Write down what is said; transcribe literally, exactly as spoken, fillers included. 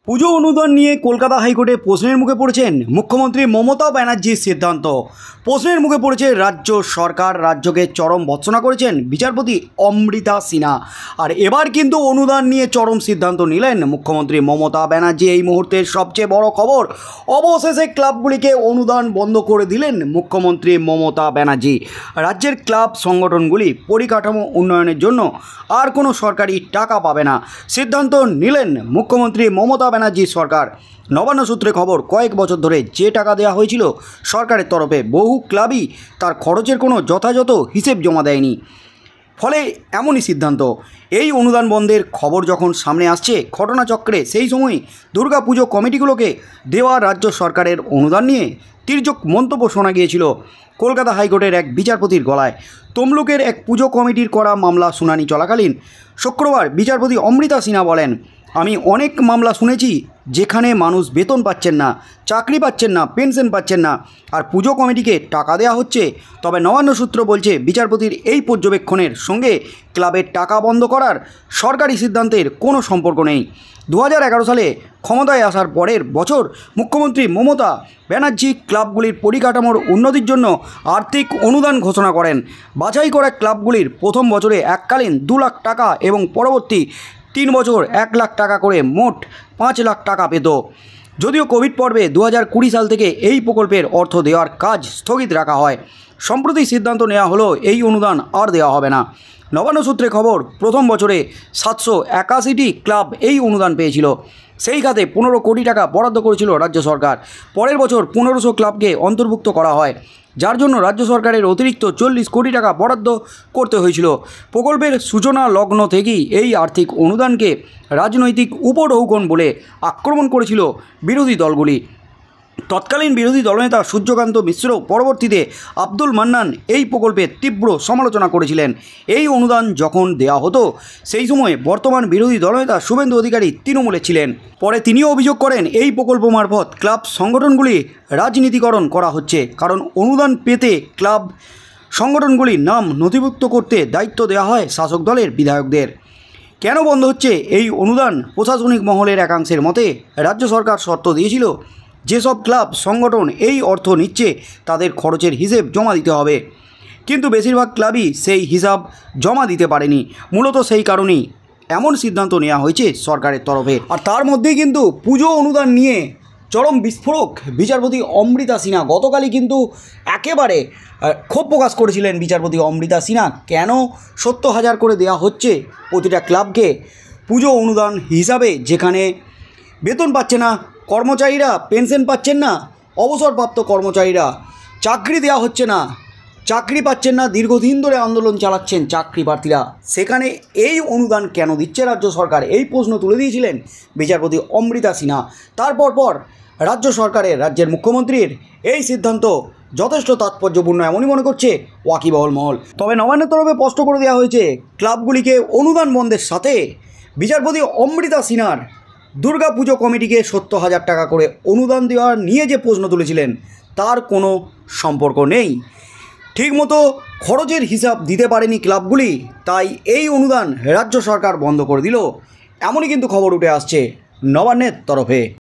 পুজো অনুদান নিয়ে কলকাতা হাইকোর্টে প্রশ্নের মুখে পড়েছেন মুখ্যমন্ত্রী মমতা ব্যানার্জির সিদ্ধান্ত। প্রশ্নের মুখে পড়েছে রাজ্য সরকার, রাজ্যকে চরম ভর্ৎসনা করেছেন বিচারপতি অমৃতা সিনহা। আর এবার কিন্তু অনুদান নিয়ে চরম সিদ্ধান্ত নিলেন মুখ্যমন্ত্রী মমতা ব্যানার্জি। এই মুহূর্তের সবচেয়ে বড় খবর, অবশেষে ক্লাবগুলিকে অনুদান বন্ধ করে দিলেন মুখ্যমন্ত্রী মমতা ব্যানার্জি। রাজ্যের ক্লাব সংগঠনগুলি পরিকাঠামো উন্নয়নের জন্য আর কোনো সরকারি টাকা পাবে না, সিদ্ধান্ত নিলেন মুখ্যমন্ত্রী মমতা ব্যানার্জি সরকার। নবান্ন সূত্রে খবর, কয়েক বছর ধরে যে টাকা দেওয়া হয়েছিল সরকারের তরফে, বহু ক্লাবই তার খরচের কোনো যথাযথ হিসেব জমা দেয়নি। ফলে এমনই সিদ্ধান্ত। এই অনুদান বন্ধের খবর যখন সামনে আসছে ঘটনাচক্রে, সেই সময় দুর্গাপুজো কমিটিগুলোকে দেওয়া রাজ্য সরকারের অনুদান নিয়ে তির্যক মন্তব্য শোনা গিয়েছিল কলকাতা হাইকোর্টের এক বিচারপতির গলায়। তমলুকের এক পুজো কমিটির করা মামলা শুনানি চলাকালীন শুক্রবার বিচারপতি অমৃতা সিনহা বলেন, আমি অনেক মামলা শুনেছি যেখানে মানুষ বেতন পাচ্ছেন না, চাকরি পাচ্ছেন না, পেনশন পাচ্ছেন না, আর পুজো কমিটিকে টাকা দেওয়া হচ্ছে। তবে নবান্ন সূত্র বলছে বিচারপতির এই পর্যবেক্ষণের সঙ্গে ক্লাবের টাকা বন্ধ করার সরকারি সিদ্ধান্তের কোনো সম্পর্ক নেই। দু হাজার এগারো সালে ক্ষমতায় আসার পরের বছর মুখ্যমন্ত্রী মমতা ব্যানার্জি ক্লাবগুলির পরিকাঠামোর উন্নতির জন্য আর্থিক অনুদান ঘোষণা করেন। বাছাই করা ক্লাবগুলির প্রথম বছরে এককালীন দু লাখ টাকা এবং পরবর্তী তিন বছর এক লাখ টাকা করে মোট পাঁচ লাখ টাকা পেত। যদিও কোভিড পর্বে দু হাজার কুড়ি সাল থেকে এই প্রকল্পের অর্থ দেওয়ার কাজ স্থগিত রাখা হয়, সম্প্রতি সিদ্ধান্ত নেওয়া হলো এই অনুদান আর দেওয়া হবে না। নবান্ন সূত্রে খবর, প্রথম বছরে সাতশো একাশিটি ক্লাব এই অনুদান পেয়েছিল। সেই খাতে পনেরো কোটি টাকা বরাদ্দ করেছিল রাজ্য সরকার। পরের বছর পনেরোশো ক্লাবকে অন্তর্ভুক্ত করা হয়, যার জন্য রাজ্য সরকারের অতিরিক্ত চল্লিশ কোটি টাকা বরাদ্দ করতে হয়েছিল। প্রকল্পের সূচনা লগ্ন থেকেই এই আর্থিক অনুদানকে রাজনৈতিক উপঢৌকন বলে আক্রমণ করেছিল বিরোধী দলগুলি। তৎকালীন বিরোধী দলনেতা সূর্যকান্ত মিশ্র পরবর্তীতে আব্দুল মান্নান এই প্রকল্পের তীব্র সমালোচনা করেছিলেন। এই অনুদান যখন দেওয়া হতো সেই সময় বর্তমান বিরোধী দলনেতা শুভেন্দু অধিকারী তৃণমূলে ছিলেন। পরে তিনিও অভিযোগ করেন এই প্রকল্প মারফত ক্লাব সংগঠনগুলি রাজনীতিকরণ করা হচ্ছে, কারণ অনুদান পেতে ক্লাব সংগঠনগুলির নাম নথিভুক্ত করতে দায়িত্ব দেওয়া হয় শাসক দলের বিধায়কদের। কেন বন্ধ হচ্ছে এই অনুদান? প্রশাসনিক মহলের একাংশের মতে রাজ্য সরকার শর্ত দিয়েছিল, যেসব ক্লাব সংগঠন এই অর্থ নিচ্ছে তাদের খরচের হিসেব জমা দিতে হবে, কিন্তু বেশিরভাগ ক্লাবই সেই হিসাব জমা দিতে পারেনি। মূলত সেই কারণেই এমন সিদ্ধান্ত নেওয়া হয়েছে সরকারের তরফে। আর তার মধ্যেই কিন্তু পুজো অনুদান নিয়ে চরম বিস্ফোরক বিচারপতি অমৃতা সিনহা। গতকালই কিন্তু একেবারে ক্ষোভ প্রকাশ করেছিলেন বিচারপতি অমৃতা সিনহা। কেন সত্তর হাজার করে দেওয়া হচ্ছে প্রতিটা ক্লাবকে পুজো অনুদান হিসাবে, যেখানে বেতন পাচ্ছে না কর্মচারীরা, পেনশন পাচ্ছেন না অবসরপ্রাপ্ত কর্মচারীরা, চাকরি দেওয়া হচ্ছে না, চাকরি পাচ্ছেন না, দীর্ঘদিন ধরে আন্দোলন চালাচ্ছেন চাকরি প্রার্থীরা, সেখানে এই অনুদান কেন দিচ্ছে রাজ্য সরকার? এই প্রশ্ন তুলে দিয়েছিলেন বিচারপতি অমৃতা সিনহা। তারপর পর রাজ্য সরকারের, রাজ্যের মুখ্যমন্ত্রীর এই সিদ্ধান্ত যথেষ্ট তাৎপর্যপূর্ণ এমনই মনে করছে ওয়াকিবহল মহল। তবে নবান্নের তরফে স্পষ্ট করে দেওয়া হয়েছে ক্লাবগুলিকে অনুদান বন্ধের সাথে বিচারপতি অমৃতা সিনহার দুর্গাপুজো কমিটিকে সত্তর হাজার টাকা করে অনুদান দেওয়ার নিয়ে যে প্রশ্ন তুলেছিলেন তার কোনো সম্পর্ক নেই। ঠিকমতো খরচের হিসাব দিতে পারেনি ক্লাবগুলি, তাই এই অনুদান রাজ্য সরকার বন্ধ করে দিল, এমনই কিন্তু খবর উঠে আসছে নবান্নের তরফে।